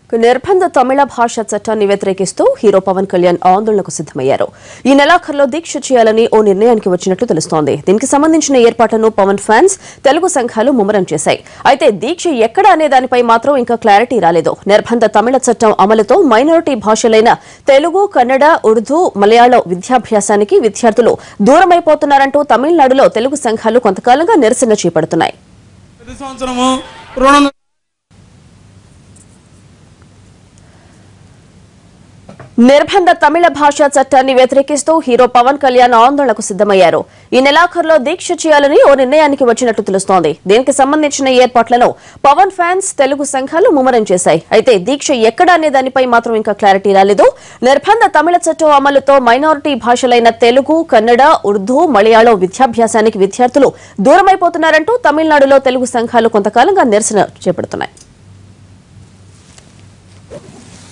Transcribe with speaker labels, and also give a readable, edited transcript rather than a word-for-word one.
Speaker 1: నిర్బంధ తమిళ భాష చట్టాన్ని వ్యతిరేకిస్తూ హీరో పవన్ కళ్యాణ్ ఆందోళనకు సిద్దమయ్యారు. ఈ నెలాఖరులో దీక్ష చేయాలని ఓ నిర్ణయానికి వచ్చినట్లు తెలుస్తోంది. దీనికి సంబంధించిన ఏర్పాట్లను పవన్ ఫ్యాన్స్, తెలుగు సంఘాలు ముమ్మరం చేశాయి. అయితే దీక్ష ఎక్కడ అనే దానిపై మాత్రం ఇంకా క్లారిటీ రాలేదు. నిర్బంధ తమిళ చట్టం అమలుతో మైనారిటీ భాషలైన తెలుగు, కన్నడ, ఉర్దూ, మలయాళం విద్యాభ్యాసానికి విద్యార్థులు దూరమైపోతున్నారంటూ తమిళనాడులో తెలుగు సంఘాలు కొంతకాలంగా నిరసన చేపడుతున్నాయి. నిర్బంధ తమిళ భాషా చట్టాన్ని వ్యతిరేకిస్తూ హీరో పవన్ కళ్యాణ్ ఆందోళనకు సిద్దమయ్యారు. ఈ నెలాఖరులో దీక్ష చేయాలని ఓ నిర్ణయానికి వచ్చినట్టు తెలుస్తోంది. దీనికి సంబంధించిన ఏర్పాట్లను పవన్ ఫ్యాన్స్, తెలుగు సంఘాలు ముమ్మరం చేశాయి. అయితే దీక్ష ఎక్కడ అనే దానిపై మాత్రం ఇంకా క్లారిటీ రాలేదు. నిర్బంధ తమిళ చట్టం అమలుతో మైనారిటీ భాషలైన తెలుగు, కన్నడ, ఉర్దూ, మలయాళం విద్యాభ్యాసానికి విద్యార్థులు దూరమైపోతున్నారంటూ తమిళనాడులో తెలుగు సంఘాలు కొంతకాలంగా నిరసన చేపడుతున్నాయి.